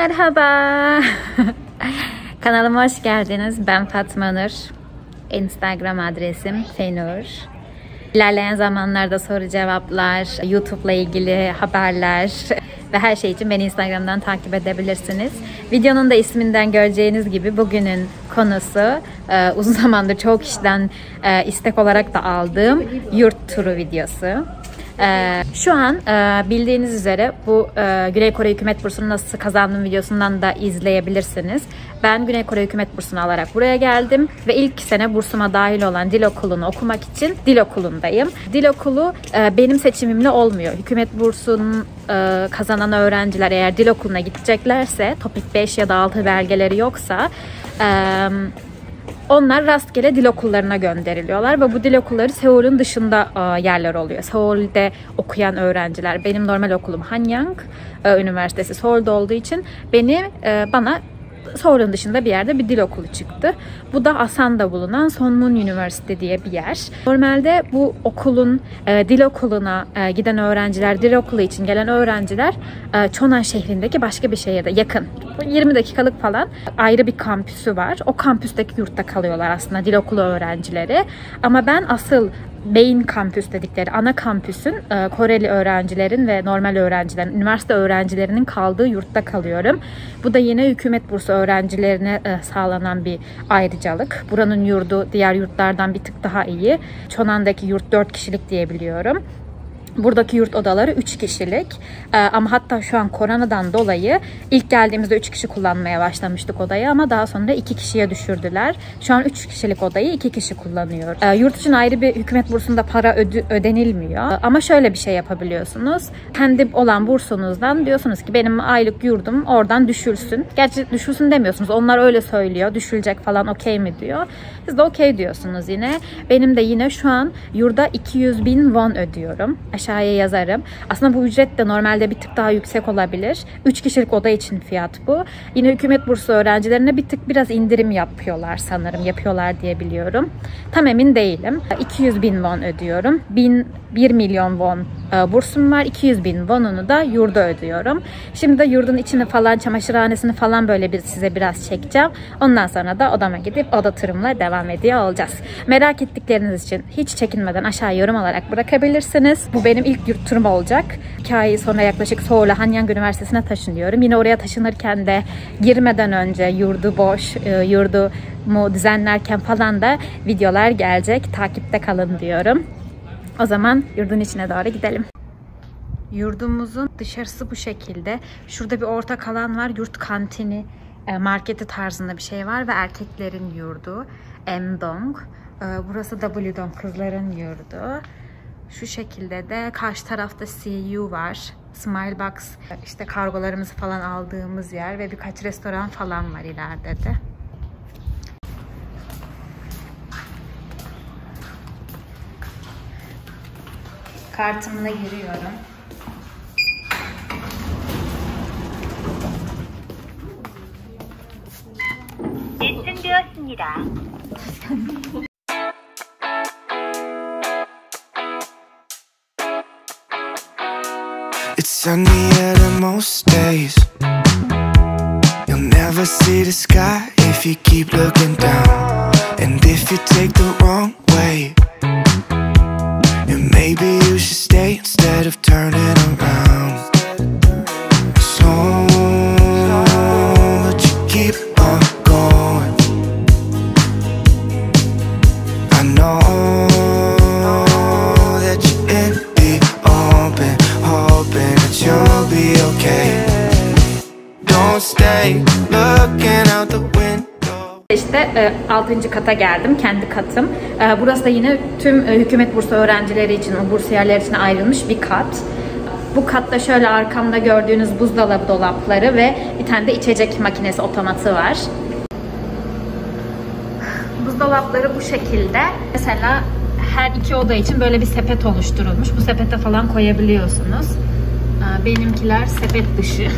Merhaba. Kanalıma hoş geldiniz. Ben Fatma Nur. Instagram adresim Fenur. İlerleyen zamanlarda soru cevaplar, YouTube'la ilgili haberler ve her şey için beni Instagram'dan takip edebilirsiniz. Videonun da isminden göreceğiniz gibi bugünün konusu uzun zamandır çoğu kişiden istek olarak da aldığım yurt turu videosu. Şu an bildiğiniz üzere bu Güney Kore hükümet bursunu nasıl kazandığım videosundan da izleyebilirsiniz. Ben Güney Kore hükümet bursunu alarak buraya geldim ve ilk sene bursuma dahil olan dil okulunu okumak için dil okulundayım. Dil okulu benim seçimimle olmuyor. Hükümet bursunu kazanan öğrenciler eğer dil okuluna gideceklerse, Topik 5 ya da 6 belgeleri yoksa onlar rastgele dil okullarına gönderiliyorlar ve bu dil okulları Seul'ün dışında yerler oluyor. Seul'de okuyan öğrenciler, benim normal okulum Hanyang Üniversitesi Seul'de olduğu için bana Seul'ün dışında bir yerde bir dil okulu çıktı. Bu da Asan'da bulunan Sonmun Üniversite diye bir yer. Normalde bu okulun dil okuluna giden öğrenciler, dil okulu için gelen öğrenciler Chonan şehrindeki başka bir şehirde yakın. 20 dakikalık falan ayrı bir kampüsü var. O kampüsteki yurtta kalıyorlar aslında dil okulu öğrencileri. Ama ben asıl main kampüs dedikleri ana kampüsün Koreli öğrencilerin ve normal öğrencilerin, üniversite öğrencilerinin kaldığı yurtta kalıyorum. Bu da yine hükümet bursu öğrencilerine sağlanan bir ayrıcalık. Buranın yurdu diğer yurtlardan bir tık daha iyi. Chonan'daki yurt 4 kişilik diye biliyorum. Buradaki yurt odaları 3 kişilik ama hatta şu an koronadan dolayı ilk geldiğimizde 3 kişi kullanmaya başlamıştık odayı ama daha sonra 2 kişiye düşürdüler. Şu an 3 kişilik odayı 2 kişi kullanıyor. Yurt için ayrı bir hükümet bursunda para ödenilmiyor ama şöyle bir şey yapabiliyorsunuz. Kendi olan bursunuzdan diyorsunuz ki benim aylık yurdum oradan düşülsün. Gerçi düşülsün demiyorsunuz. Onlar öyle söylüyor. Düşülecek falan okey mi diyor. Siz de okey diyorsunuz yine. Benim de yine şu an yurda 200.000 won ödüyorum. Aşağıya yazarım. Aslında bu ücret de normalde bir tık daha yüksek olabilir. 3 kişilik oda için fiyat bu. Yine hükümet bursu öğrencilerine bir tık biraz indirim yapıyorlar sanırım. Yapıyorlar diye biliyorum. Tam emin değilim. 200.000 won ödüyorum. 1 milyon won bursum var. 200.000 won'unu da yurda ödüyorum. Şimdi de yurdun içini falan, çamaşırhanesini falan böyle size biraz çekeceğim. Ondan sonra da odama gidip oda turumla devam ediyor olacağız. Merak ettikleriniz için hiç çekinmeden aşağı yorum olarak bırakabilirsiniz. Bu benim ilk yurt turum olacak. 2 ay sonra yaklaşık Seul'a Hanyang Üniversitesi'ne taşınıyorum. Yine oraya taşınırken de girmeden önce yurdumu düzenlerken falan da videolar gelecek. Takipte kalın diyorum. O zaman yurdun içine doğru gidelim. Yurdumuzun dışarısı bu şekilde. Şurada bir ortak alan var. Yurt kantini, marketi tarzında bir şey var ve erkeklerin yurdu. Emdong. Burası Wdong, kızların yurdu. Şu şekilde de karşı tarafta CU var. Smilebox, işte kargolarımızı falan aldığımız yer ve birkaç restoran falan var ileride de. Kartımla giriyorum. 예정되었습니다. It's sunny at most days. You'll never see the sky if you keep looking down. And if you take the wrong way, then maybe you should stay instead of turning around. So but you keep on going. I know that you're in the open, hoping that you'll be okay. Don't stay looking out the window. İşte 6. kata geldim, kendi katım. Burası da yine tüm hükümet bursu öğrencileri için, o bursiyerler için ayrılmış bir kat. Bu katta şöyle arkamda gördüğünüz buzdolabı dolapları ve bir tane de içecek makinesi otomatı var. Buzdolapları bu şekilde. Mesela her iki oda için böyle bir sepet oluşturulmuş. Bu sepete falan koyabiliyorsunuz. Benimkiler sepet dışı.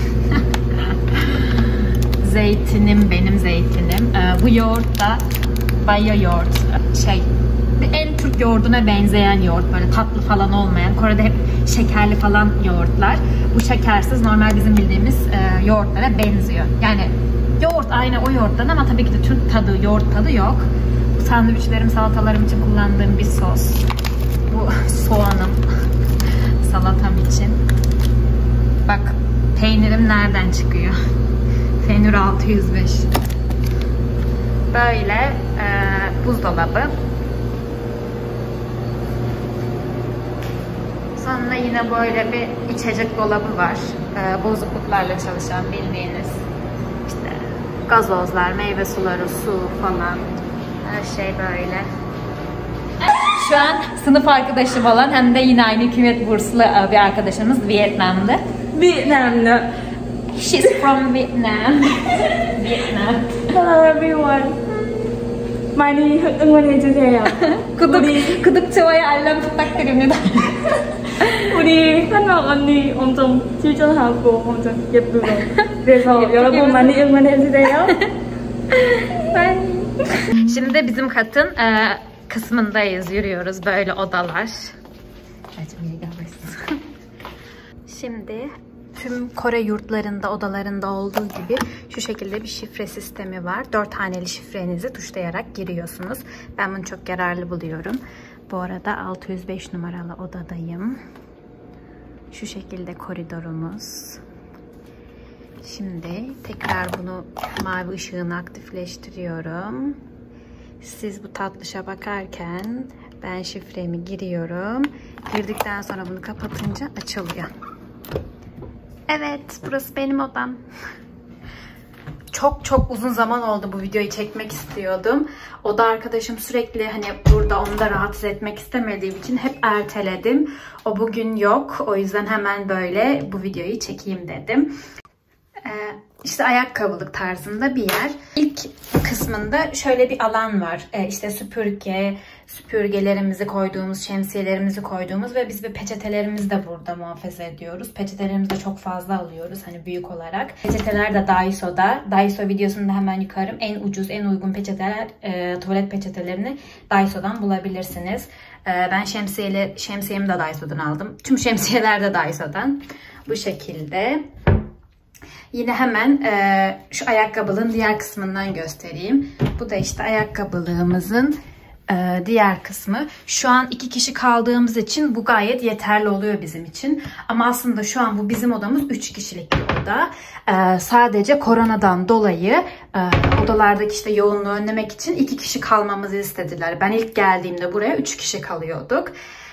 Zeytinim, benim zeytinim. Bu yoğurt da Baya yoğurt. En Türk yoğurduna benzeyen yoğurt. Böyle tatlı falan olmayan. Kore'de hep şekerli falan yoğurtlar. Bu şekersiz, normal bizim bildiğimiz yoğurtlara benziyor. Yani yoğurt aynı o yoğurttan ama tabii ki de Türk tadı, yoğurt tadı yok. Bu sandviçlerim, salatalarım için kullandığım bir sos. Bu soğanım salatam için. Bak peynirim nereden çıkıyor? Peynir 605. Böyle buzdolabı. Sonra yine böyle bir içecek dolabı var. Bozukluklarla çalışan bildiğiniz işte gazozlar, meyve suları, su falan. Her şey böyle. Şu an sınıf arkadaşım olan hem de yine aynı hükümet burslu bir arkadaşımız Vietnam'da. Vietnam'da. She's from Vietnam. Vietnam. Hello everyone. 많이 응원해주세요. 구독, 좋아요, 알람 부탁드립니다. 우리 한막 언니 엄청 출전하고 엄청 예쁘고 그래서 여러분 많이 응원해주세요. Şimdi de bizim katın kısmındayız, yürüyoruz böyle odalar. Şimdi tüm Kore yurtlarında, odalarında olduğu gibi şu şekilde bir şifre sistemi var. 4 haneli şifrenizi tuşlayarak giriyorsunuz. Ben bunu çok yararlı buluyorum. Bu arada 605 numaralı odadayım. Şu şekilde koridorumuz. Şimdi tekrar bunu mavi ışığını aktifleştiriyorum. Siz bu tatlışa bakarken ben şifremi giriyorum. Girdikten sonra bunu kapatınca açılıyor. Evet, burası benim odam. Çok uzun zaman oldu bu videoyu çekmek istiyordum. Oda arkadaşım sürekli hani burada onu da rahatsız etmek istemediğim için hep erteledim. O bugün yok. O yüzden hemen böyle bu videoyu çekeyim dedim. İşte ayakkabılık tarzında bir yer. İlk kısmında şöyle bir alan var. İşte süpürgelerimizi koyduğumuz, şemsiyelerimizi koyduğumuz ve biz bir peçetelerimizi de burada muhafaza ediyoruz. Peçetelerimizi de çok fazla alıyoruz hani büyük olarak. Peçeteler de Daiso'da. Daiso videosunda hemen yukarım. En ucuz, en uygun peçeteler, tuvalet peçetelerini Daiso'dan bulabilirsiniz. Ben şemsiyemi de Daiso'dan aldım. Tüm şemsiyeler de Daiso'dan. Bu şekilde. Yine hemen şu ayakkabılığın diğer kısmından göstereyim. Bu da işte ayakkabılığımızın diğer kısmı. Şu an 2 kişi kaldığımız için bu gayet yeterli oluyor bizim için. Ama aslında şu an bu bizim odamız 3 kişilik bir oda. Sadece koronadan dolayı odalardaki işte yoğunluğu önlemek için 2 kişi kalmamızı istediler. Ben ilk geldiğimde buraya 3 kişi kalıyorduk.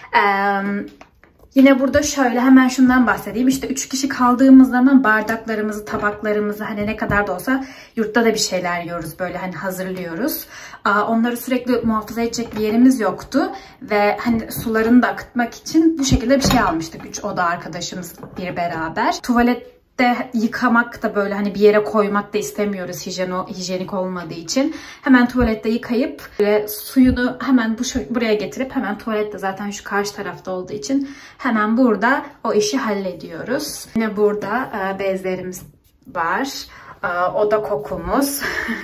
Yine burada şöyle hemen şundan bahsedeyim. İşte 3 kişi kaldığımız zaman bardaklarımızı, tabaklarımızı hani ne kadar da olsa yurtta da bir şeyler yiyoruz. Böyle hani hazırlıyoruz. Onları sürekli muhafaza edecek bir yerimiz yoktu. Ve hani sularını da akıtmak için bu şekilde bir şey almıştık. 3 oda arkadaşımız bir beraber. Tuvalette yıkamak da böyle hani bir yere koymak da istemiyoruz hijyenik olmadığı için. Hemen tuvalette yıkayıp suyunu hemen buraya getirip hemen tuvalette zaten şu karşı tarafta olduğu için hemen burada o işi hallediyoruz. Yine burada bezlerimiz var. Oda kokumuz.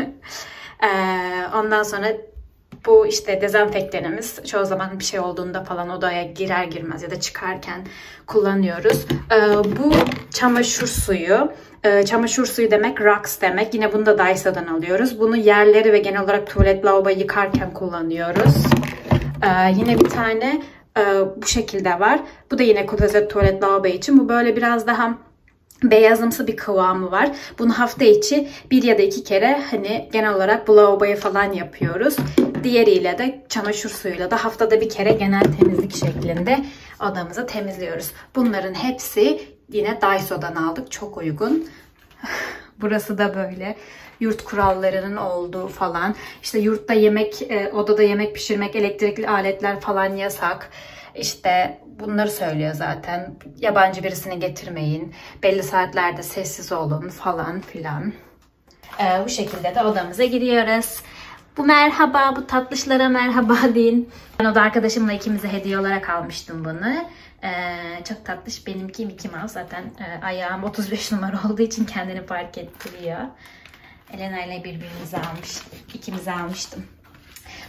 Ondan sonra bu işte dezenfektanımız çoğu zaman bir şey olduğunda falan odaya girer girmez ya da çıkarken kullanıyoruz. Bu çamaşır suyu. Çamaşır suyu demek Rox demek. Yine bunu da Daiso'dan alıyoruz. Bunu yerleri ve genel olarak tuvalet lavaboyu yıkarken kullanıyoruz. Yine bir tane bu şekilde var. Bu da yine klozet tuvalet lavabo için. Bu böyle biraz daha beyazımsı bir kıvamı var. Bunu hafta içi 1 ya da 2 kere hani genel olarak bu lavaboya falan yapıyoruz. Diğeriyle de çamaşır suyuyla da haftada bir kere genel temizlik şeklinde odamızı temizliyoruz. Bunların hepsi yine Daiso'dan aldık. Çok uygun. Burası da böyle yurt kurallarının olduğu falan. İşte yurtta odada yemek pişirmek, elektrikli aletler falan yasak. İşte bunları söylüyor zaten. Yabancı birisini getirmeyin. Belli saatlerde sessiz olun falan filan. Bu şekilde de odamıza giriyoruz. Bu merhaba, bu tatlışlara merhaba deyin. Ben oda arkadaşımla ikimize hediye olarak almıştım bunu. Çok tatlış. Benimki Mickey Mouse. Zaten ayağım 35 numara olduğu için kendini fark ettiriyor. Elena ile birbirimize ikimize almıştım.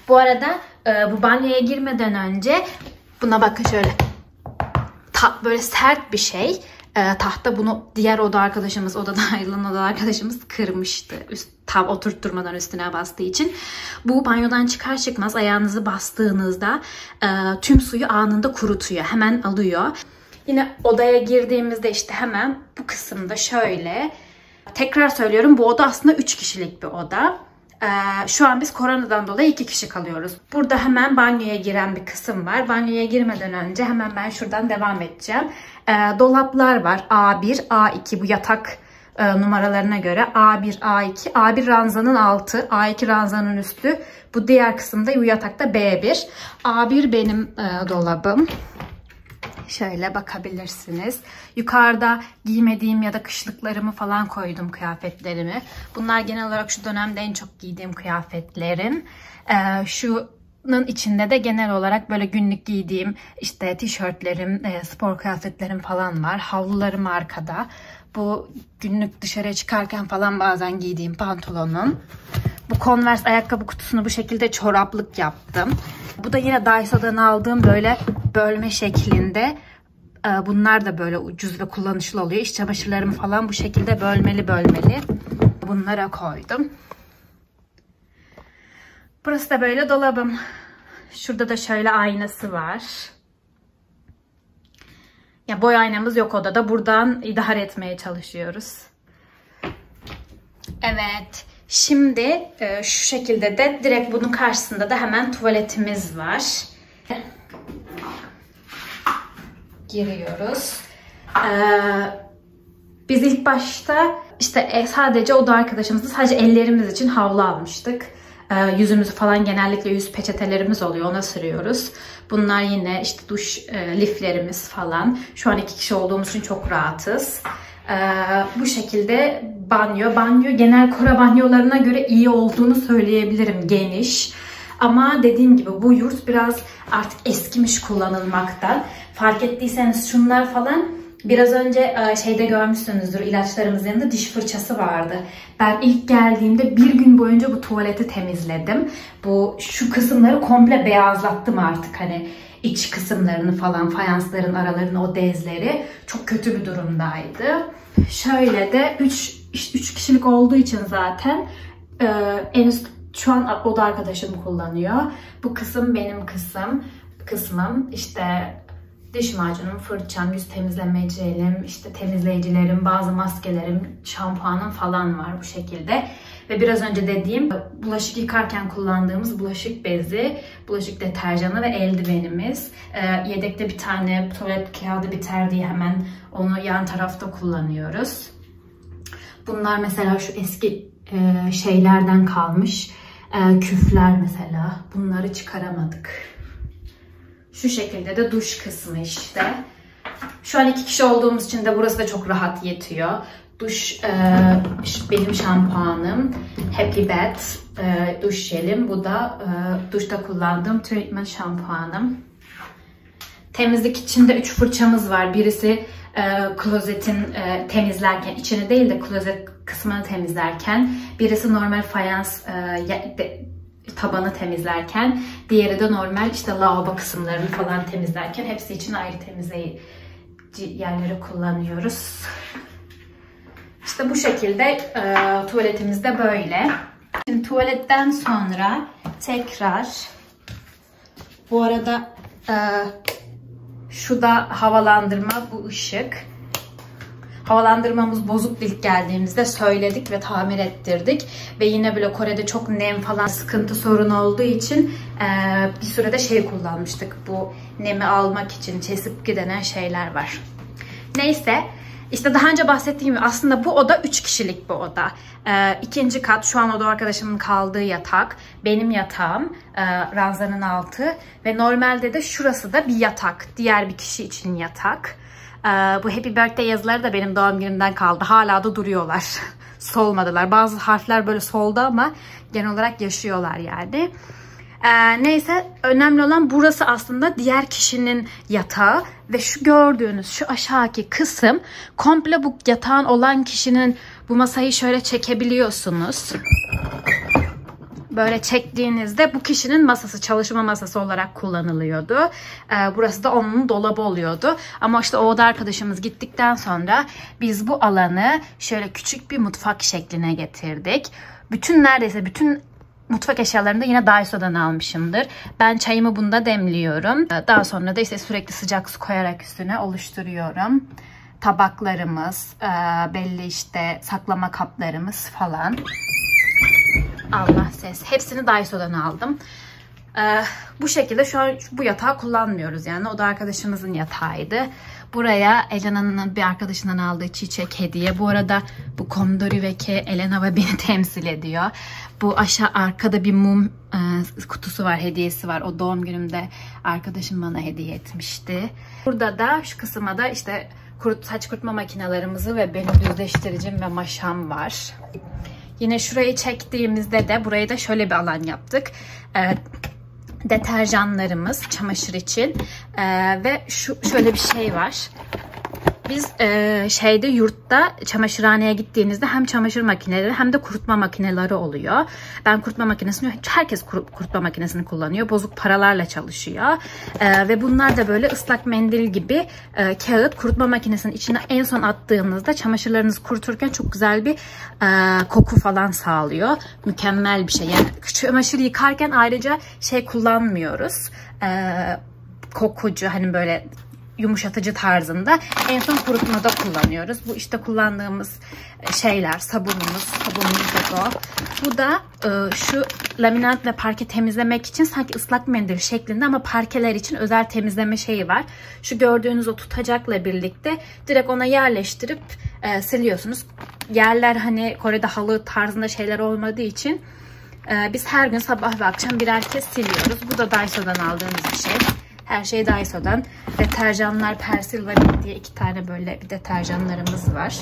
Bu arada bu banyoya girmeden önce buna bakın şöyle. Böyle sert bir şey. Tahta bunu diğer oda arkadaşımız, odadan ayrılan oda arkadaşımız kırmıştı. Tam oturtturmadan üstüne bastığı için. Bu banyodan çıkar çıkmaz ayağınızı bastığınızda tüm suyu anında kurutuyor. Hemen alıyor. Yine odaya girdiğimizde işte hemen bu kısımda şöyle. Tekrar söylüyorum, bu oda aslında 3 kişilik bir oda. Şu an biz koronadan dolayı 2 kişi kalıyoruz. Burada hemen banyoya giren bir kısım var. Banyoya girmeden önce hemen ben şuradan devam edeceğim. Dolaplar var. A1, A2 bu yatak numaralarına göre. A1, A2. A1 ranzanın altı, A2 ranzanın üstü. Bu diğer kısımda bu yatakta B1. A1 benim dolabım. Şöyle bakabilirsiniz. Yukarıda giymediğim ya da kışlıklarımı falan koydum, kıyafetlerimi. Bunlar genel olarak şu dönemde en çok giydiğim kıyafetlerim. Şunun içinde de genel olarak böyle günlük giydiğim işte tişörtlerim, spor kıyafetlerim falan var. Havlularım arkada. Bu günlük dışarıya çıkarken falan bazen giydiğim pantolonum. Bu Converse ayakkabı kutusunu bu şekilde çoraplık yaptım. Bu da yine Daiso'dan aldığım böyle bölme şeklinde. Bunlar da böyle ucuz ve kullanışlı oluyor. İç çamaşırlarımı falan bu şekilde bölmeli bölmeli bunlara koydum. Burası da böyle dolabım. Şurada da şöyle aynası var. Ya boy aynamız yok odada. Buradan idare etmeye çalışıyoruz. Evet. Şimdi şu şekilde de direkt bunun karşısında da hemen tuvaletimiz var. Giriyoruz. Biz ilk başta işte sadece oda arkadaşımızla sadece ellerimiz için havlu almıştık. Yüzümüzü falan genellikle yüz peçetelerimiz oluyor. Ona sürüyoruz. Bunlar yine işte duş liflerimiz falan. Şu an 2 kişi olduğumuz için çok rahatız. Bu şekilde banyo genel Kore banyolarına göre iyi olduğunu söyleyebilirim, geniş. Ama dediğim gibi bu yurt biraz artık eskimiş kullanılmaktan. Fark ettiyseniz şunlar falan biraz önce şeyde görmüşsünüzdür, ilaçlarımızın yanında diş fırçası vardı. Ben ilk geldiğimde bir gün boyunca bu tuvaleti temizledim. Şu kısımları komple beyazlattım artık, hani iç kısımlarını falan, fayansların aralarını, o bezleri çok kötü bir durumdaydı. Şöyle de 3 kişilik olduğu için zaten en üst şu an oda arkadaşım kullanıyor. Bu kısım benim kısmım. İşte diş macunum, fırçam, yüz temizleme jelim, işte temizleyicilerim, bazı maskelerim, şampuanım falan var bu şekilde. Ve biraz önce dediğim bulaşık yıkarken kullandığımız bulaşık bezi, bulaşık deterjanı ve eldivenimiz. Yedekte bir tane tuvalet kağıdı biter diye hemen onu yan tarafta kullanıyoruz. Bunlar mesela şu eski şeylerden kalmış küfler mesela. Bunları çıkaramadık. Şu şekilde de duş kısmı işte. Şu an 2 kişi olduğumuz için de burası da çok rahat yetiyor. Duş, benim şampuanım, Happy Bath duş jelim. Bu da duşta kullandığım treatment şampuanım. Temizlik içinde 3 fırçamız var. Birisi klozetin temizlerken, içini değil de klozet kısmını temizlerken. Birisi normal fayans tabanı temizlerken. Diğeri de normal işte lavabo kısımlarını falan temizlerken. Hepsi için ayrı temizleyici yerleri kullanıyoruz. İşte bu şekilde tuvaletimiz de böyle. Şimdi tuvaletten sonra tekrar bu arada şu da havalandırma, bu ışık. Havalandırmamız bozuk ilk geldiğimizde söyledik ve tamir ettirdik. Ve yine böyle Kore'de çok nem falan sıkıntı sorun olduğu için bir sürede şey kullanmıştık. Bu nemi almak için kesip denen şeyler var. Neyse. İşte daha önce bahsettiğim gibi aslında bu oda 3 kişilik bir oda. 2. kat şu an oda arkadaşımın kaldığı yatak. Benim yatağım, ranzanın altı. Ve normalde de şurası da bir yatak. Diğer bir kişi için yatak. Bu Happy Birthday yazıları da benim doğum günümden kaldı. Hala da duruyorlar. Solmadılar. Bazı harfler böyle soldu ama genel olarak yaşıyorlar yani. Neyse, önemli olan burası aslında diğer kişinin yatağı ve şu gördüğünüz şu aşağıki kısım komple bu yatağın olan kişinin, bu masayı şöyle çekebiliyorsunuz. böyle çektiğinizde bu kişinin masası, çalışma masası olarak kullanılıyordu. Burası da onun dolabı oluyordu. Ama işte o oda arkadaşımız gittikten sonra biz bu alanı şöyle küçük bir mutfak şekline getirdik. Neredeyse bütün mutfak eşyalarını da yine Daiso'dan almışımdır. Ben çayımı bunda demliyorum. Daha sonra da işte sürekli sıcak su koyarak üstüne oluşturuyorum. Tabaklarımız, belli işte saklama kaplarımız falan. Allah ses. Hepsini Daiso'dan aldım. Bu şekilde şu an bu yatağı kullanmıyoruz yani. O da arkadaşımızın yatağıydı. Buraya Elena'nın bir arkadaşından aldığı çiçek hediye. Bu arada bu Kondori Veke Elena ve beni temsil ediyor. Bu aşağı arkada bir mum kutusu var, hediyesi var. O doğum günümde arkadaşım bana hediye etmişti. Burada da şu kısma da işte saç kurutma makinelerimizi ve benim düzleştiricim ve maşam var. Yine şurayı çektiğimizde de burayı da şöyle bir alan yaptık. Deterjanlarımız çamaşır için ve şöyle bir şey var. Biz yurtta çamaşırhaneye gittiğinizde hem çamaşır makineleri hem de kurutma makineleri oluyor. Ben kurutma makinesini, herkes kurutma makinesini kullanıyor. Bozuk paralarla çalışıyor. Ve bunlar da böyle ıslak mendil gibi kağıt kurutma makinesinin içine en son attığınızda çamaşırlarınızı kuruturken çok güzel bir koku falan sağlıyor. Mükemmel bir şey. Yani çamaşır yıkarken ayrıca kullanmıyoruz. Kokucu hani böyle yumuşatıcı tarzında. En son kurutmada kullanıyoruz. Bu işte kullandığımız şeyler, sabunumuz da o. Bu da şu laminat ve parke temizlemek için sanki ıslak mendil şeklinde ama parkeler için özel temizleme şeyi var. Şu gördüğünüz o tutacakla birlikte direkt ona yerleştirip siliyorsunuz. Yerler hani Kore'de halı tarzında şeyler olmadığı için biz her gün sabah ve akşam birer kez siliyoruz. Bu da Daiso'dan aldığımız bir şey. Her şey Daiso'dan. Deterjanlar, Persil ve Bit diye 2 tane böyle bir deterjanlarımız var.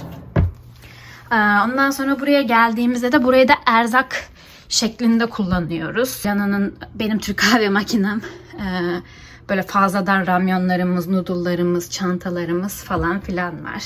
Ondan sonra buraya geldiğimizde de burayı da erzak şeklinde kullanıyoruz. Benim Türk kahve makinem. Böyle fazladan ramyonlarımız, noodle'larımız, çantalarımız falan filan var.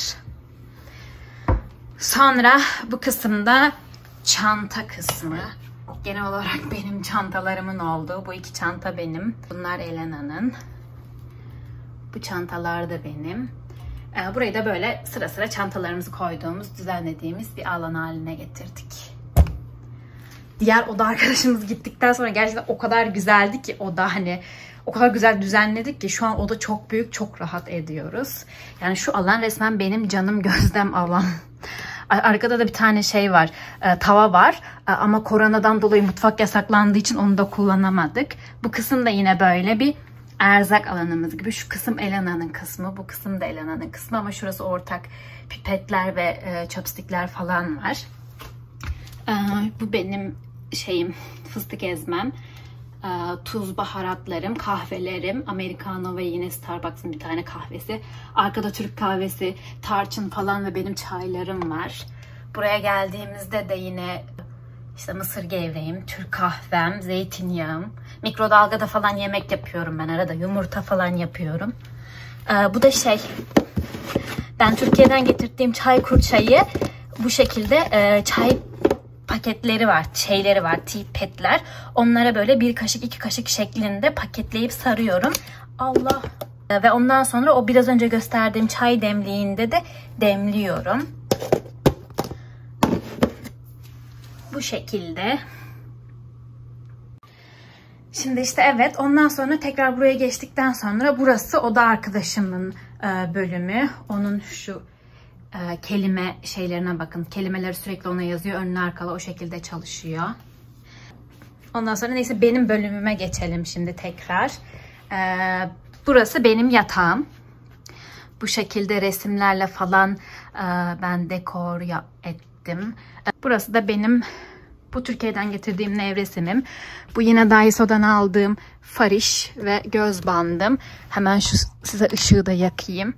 Sonra bu kısımda çanta kısmı. Genel olarak benim çantalarımın olduğu. Bu 2 çanta benim. Bunlar Elena'nın. Bu çantalar da benim. Burayı da böyle sıra sıra çantalarımızı koyduğumuz, düzenlediğimiz bir alan haline getirdik. Diğer oda arkadaşımız gittikten sonra gerçekten o kadar güzeldi ki oda, hani o kadar güzel düzenledik ki şu an oda çok büyük, çok rahat ediyoruz. Yani şu alan resmen benim canım gözlem alan. Arkada da bir tane şey var, tava var ama koronadan dolayı mutfak yasaklandığı için onu da kullanamadık. Bu kısım da yine böyle bir erzak alanımız gibi. Şu kısım Elena'nın kısmı, bu kısım da Elena'nın kısmı ama şurası ortak, pipetler ve chopstickler falan var. Bu benim fıstık ezmem. Tuz, baharatlarım, kahvelerim, Americano ve yine Starbucks'ın bir tane kahvesi. Arkada Türk kahvesi, tarçın falan ve benim çaylarım var. Buraya geldiğimizde de yine işte mısır gevreğim, Türk kahvem, zeytinyağım. Mikrodalgada falan yemek yapıyorum ben arada. Yumurta falan yapıyorum. Bu da ben Türkiye'den getirdiğim Çaykur çayı bu şekilde çay paketleri var, tea petler. Onlara böyle 1 kaşık 2 kaşık şeklinde paketleyip sarıyorum. Allah. Ve ondan sonra o biraz önce gösterdiğim çay demliğinde de demliyorum. Bu şekilde. Şimdi işte evet, ondan sonra tekrar buraya geçtikten sonra burası oda arkadaşımın bölümü. Onun şu kelime şeylerine bakın. Kelimeleri sürekli ona yazıyor. Önlü arkalı o şekilde çalışıyor. Ondan sonra neyse benim bölümüme geçelim şimdi tekrar. Burası benim yatağım. Bu şekilde resimlerle falan ben dekor ettim. Burası da benim bu Türkiye'den getirdiğim nevresimim. Bu yine Daiso'dan aldığım fariş ve göz bandım. Hemen size ışığı da yakayım.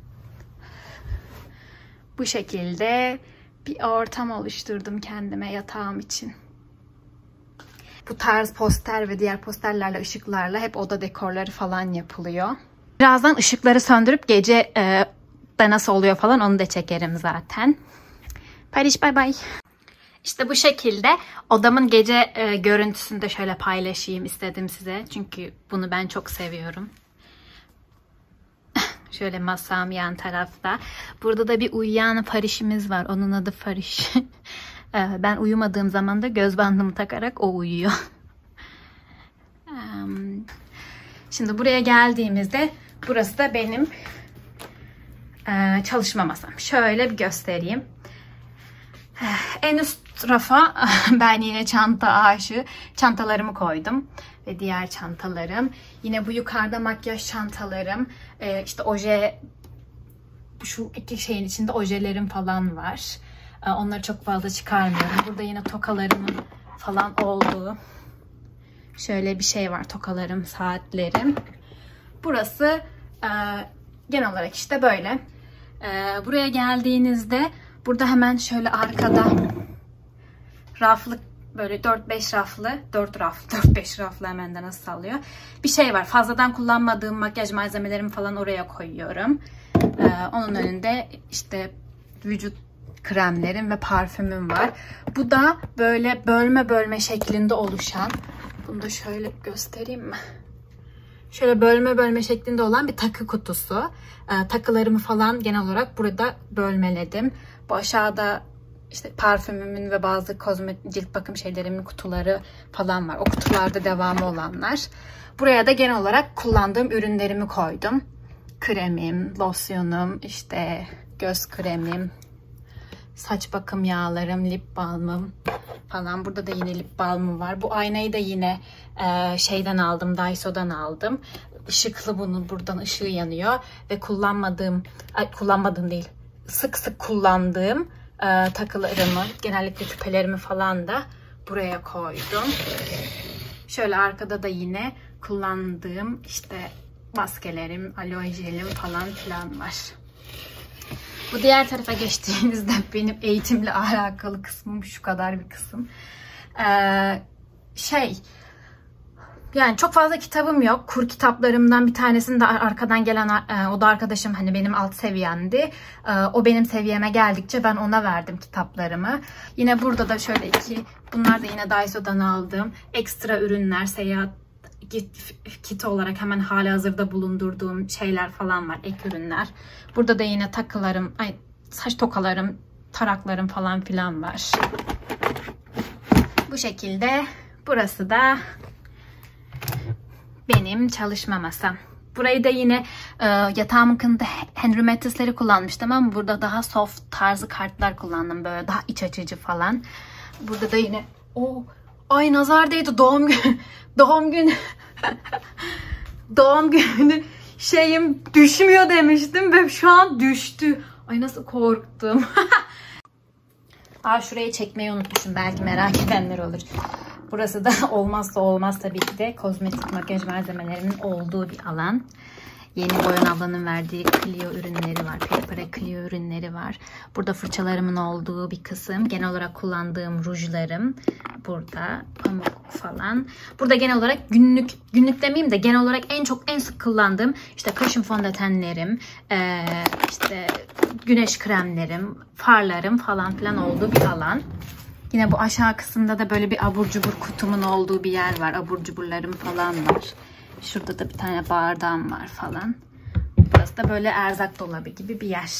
Bu şekilde bir ortam oluşturdum kendime yatağım için. Bu tarz poster ve diğer posterlerle, ışıklarla hep oda dekorları falan yapılıyor. Birazdan ışıkları söndürüp gece de nasıl oluyor falan onu da çekerim zaten. Pariş bay bay. İşte bu şekilde odamın gece görüntüsünü de şöyle paylaşayım istedim size. Çünkü bunu ben çok seviyorum. Şöyle masam yan tarafta. Burada da bir uyuyan Fariş'imiz var. Onun adı Fariş. Ben uyumadığım zaman da göz bandımı takarak o uyuyor. Şimdi buraya geldiğimizde burası da benim çalışma masam. Şöyle bir göstereyim. En üst rafa ben yine çanta aşığı çantalarımı koydum. Ve diğer çantalarım. Yine bu yukarıda makyaj çantalarım. İşte oje, şu iki şeyin içinde ojelerim falan var. Onları çok fazla çıkarmıyorum. Burada yine tokalarımın falan olduğu şöyle bir şey var. Tokalarım, saatlerim. Burası genel olarak işte böyle. Buraya geldiğinizde burada hemen şöyle arkada raflı, böyle 4-5 raflı, 4-5 raflı hemen de nasıl sallıyor. Bir şey var. Fazladan kullanmadığım makyaj malzemelerimi falan oraya koyuyorum. Onun önünde işte vücut kremlerim ve parfümüm var. Bu da böyle bölme bölme şeklinde oluşan, bunu da şöyle göstereyim mi? Şöyle bölme bölme şeklinde olan bir takı kutusu. Takılarımı falan genel olarak burada bölmeledim. Bu aşağıda işte parfümümün ve bazı kozmetik cilt bakım şeylerimin kutuları falan var. O kutularda devamı olanlar. Buraya da genel olarak kullandığım ürünlerimi koydum. Kremim, losyonum, işte göz kremim, saç bakım yağlarım, lip balmım falan. Burada da yine lip balmım var. Bu aynayı da yine şeyden aldım, Daiso'dan aldım. Işıklı, bunun buradan ışığı yanıyor ve kullanmadığım değil, sık sık kullandığım takılarımı, genellikle küpelerimi falan da buraya koydum. Şöyle arkada da yine kullandığım işte maskelerim, aloe jelim falan filan var. Bu diğer tarafa geçtiğimizde benim eğitimle alakalı kısmım şu kadar bir kısım. Yani çok fazla kitabım yok. Kur kitaplarımdan bir tanesini de arkadan gelen o da arkadaşım, hani benim alt seviyemdi. O benim seviyeme geldikçe ben ona verdim kitaplarımı. Yine burada da şöyle bunlar da yine Daiso'dan aldığım ekstra ürünler, seyahat kiti olarak hemen halihazırda bulundurduğum şeyler falan var, ek ürünler. Burada da yine takılarım, saç tokalarım, taraklarım falan filan var. Bu şekilde burası da benim çalışma masam. Burayı da yine yatağımın kınında Henry Matisse'leri kullanmıştım ama burada daha soft tarzı kartlar kullandım. Böyle daha iç açıcı falan. Burada da yine ay nazar değdi, doğum günü şeyim düşmüyor demiştim ve şu an düştü. Ay nasıl korktum. Şurayı çekmeyi unutmuşum, belki merak edenler olur. Burası da olmazsa olmaz tabii ki de kozmetik makyaj malzemelerimin olduğu bir alan. Yeni Boyan ablanın verdiği Clio ürünleri var. Paper Clio ürünleri var. Burada fırçalarımın olduğu bir kısım. Genel olarak kullandığım rujlarım. Burada pamuk falan. Burada genel olarak günlük demeyeyim de genel olarak en sık kullandığım işte kaşım fondötenlerim, işte güneş kremlerim, farlarım falan filan olduğu bir alan. Yine bu aşağı kısımda da böyle bir abur cubur kutumun olduğu bir yer var. Abur cuburlarım falan var. Şurada da bir tane bardağım var falan. Burası da böyle erzak dolabı gibi bir yer.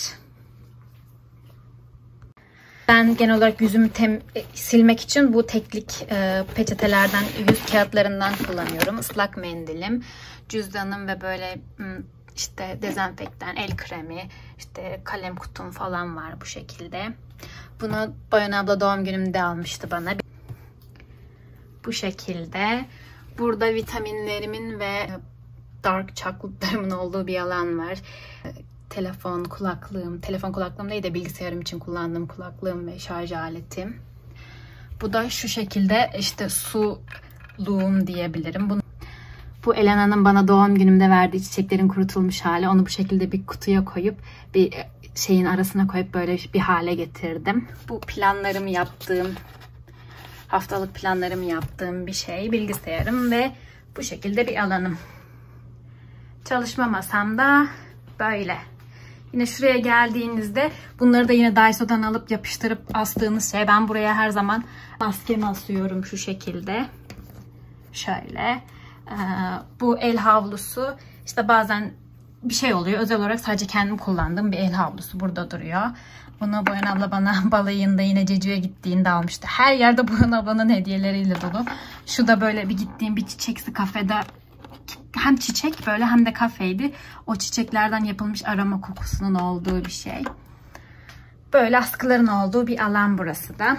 Ben genel olarak yüzümü silmek için bu teklik peçetelerden, yüz kağıtlarından kullanıyorum. Islak mendilim, cüzdanım ve böyle işte dezenfektan, el kremi, işte kalem kutum falan var bu şekilde. Bunu Boyan abla doğum günümde almıştı bana. Bu şekilde. Burada vitaminlerimin ve dark chocolate'larımın olduğu bir alan var. Telefon kulaklığım değil de bilgisayarım için kullandığım kulaklığım ve şarj aletim. Bu da şu şekilde işte suluğum diyebilirim. Bu Elena'nın bana doğum günümde verdiği çiçeklerin kurutulmuş hali. Onu bu şekilde bir kutuya koyup bir şeyin arasına koyup böyle bir hale getirdim. Bu planlarımı yaptığım, haftalık planlarımı yaptığım bir şey. Bilgisayarım ve bu şekilde bir alanım. Çalışma masam da böyle. Yine şuraya geldiğinizde bunları da yine Daiso'dan alıp yapıştırıp astığınız şey. Ben buraya her zaman maskemi asıyorum şu şekilde. Şöyle. Bu el havlusu işte bazen bir şey oluyor. Özel olarak sadece kendim kullandığım bir el havlusu burada duruyor. Bunu Boyan abla bana balayında yine Jeju'ya gittiğinde almıştı. Her yerde Boyan ablanın hediyeleriyle dolu. Şu da böyle bir gittiğim bir çiçeksi kafede hem çiçek böyle hem de kafeydi. O çiçeklerden yapılmış aroma kokusunun olduğu bir şey. Böyle askıların olduğu bir alan burası da.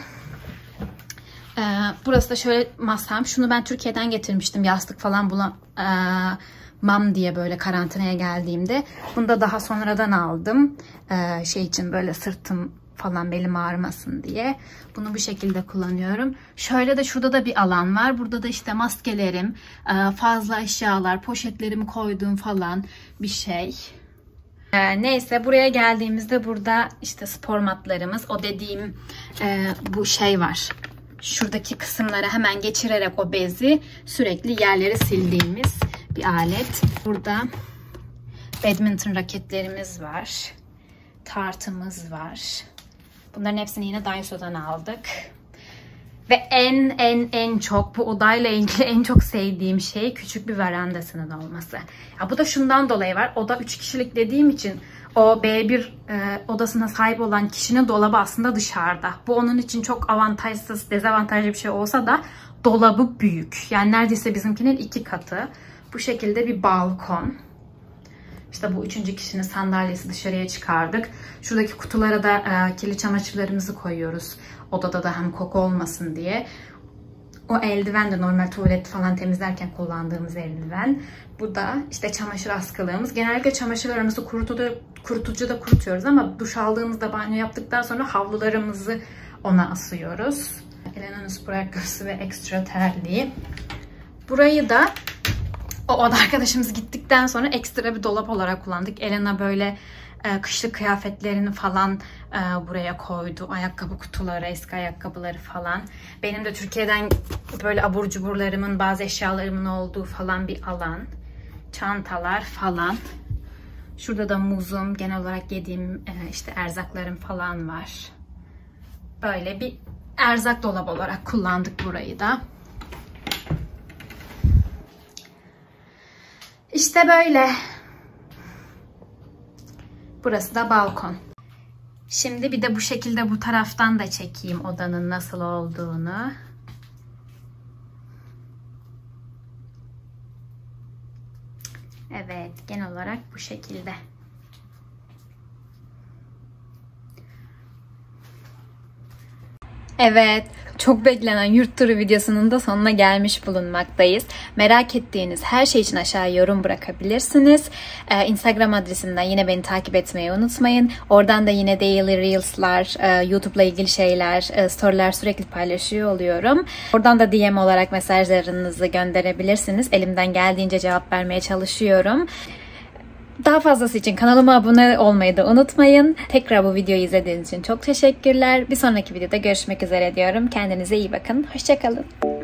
Burası da şöyle masam. Şunu ben Türkiye'den getirmiştim. Yastık falan bulamam diye böyle karantinaya geldiğimde. Bunu da daha sonradan aldım. Şey için böyle sırtım falan belim ağrımasın diye. Bunu bu şekilde kullanıyorum. Şöyle de şurada da bir alan var. Burada da işte maskelerim, fazla eşyalar, poşetlerimi koyduğum falan bir şey. Neyse buraya geldiğimizde burada işte spor matlarımız, o dediğim bu şey var. Şuradaki kısımlara hemen geçirerek o bezi sürekli yerleri sildiğimiz bir alet. Burada badminton raketlerimiz var. Tartımız var. Bunların hepsini yine Daiso'dan aldık. Ve en çok bu odayla ilgili en çok sevdiğim şey küçük bir verandasının olması. Ya bu da şundan dolayı var. Oda 3 kişilik dediğim için o B1 odasına sahip olan kişinin dolabı aslında dışarıda. Bu onun için çok avantajsız, dezavantajlı bir şey olsa da dolabı büyük. Yani neredeyse bizimkinin 2 katı. Bu şekilde bir balkon. İşte bu 3. kişinin sandalyesi dışarıya çıkardık. Şuradaki kutulara da kirli çamaşırlarımızı koyuyoruz. Odada da hem koku olmasın diye. O eldiven de normal tuvalet falan temizlerken kullandığımız eldiven. Bu da işte çamaşır askılığımız. Genellikle çamaşırlarımızı kurutucuda kurutuyoruz ama duş aldığımızda, banyo yaptıktan sonra havlularımızı ona asıyoruz. Elena'nın spor ayakkabısı ve ekstra terliği. Burayı da o oda arkadaşımız gittikten sonra ekstra bir dolap olarak kullandık. Elena böyle kışlık kıyafetlerini falan buraya koydu. Ayakkabı kutuları, eski ayakkabıları falan. Benim de Türkiye'den böyle abur cuburlarımın, bazı eşyalarımın olduğu falan bir alan. Çantalar falan. Şurada da muzum, genel olarak yediğim işte erzaklarım falan var. Böyle bir erzak dolabı olarak kullandık burayı da. İşte böyle. Burası da balkon. Şimdi bir de bu şekilde bu taraftan da çekeyim odanın nasıl olduğunu. Evet, genel olarak bu şekilde. Evet, çok beklenen yurt turu videosunun da sonuna gelmiş bulunmaktayız. Merak ettiğiniz her şey için aşağıya yorum bırakabilirsiniz. Instagram adresimden yine beni takip etmeyi unutmayın. Oradan da yine daily reels'lar, YouTube'la ilgili şeyler, story'ler sürekli paylaşıyor oluyorum. Oradan da DM olarak mesajlarınızı gönderebilirsiniz. Elimden geldiğince cevap vermeye çalışıyorum. Daha fazlası için kanalıma abone olmayı da unutmayın. Tekrar bu videoyu izlediğiniz için çok teşekkürler. Bir sonraki videoda görüşmek üzere diyorum. Kendinize iyi bakın. Hoşça kalın.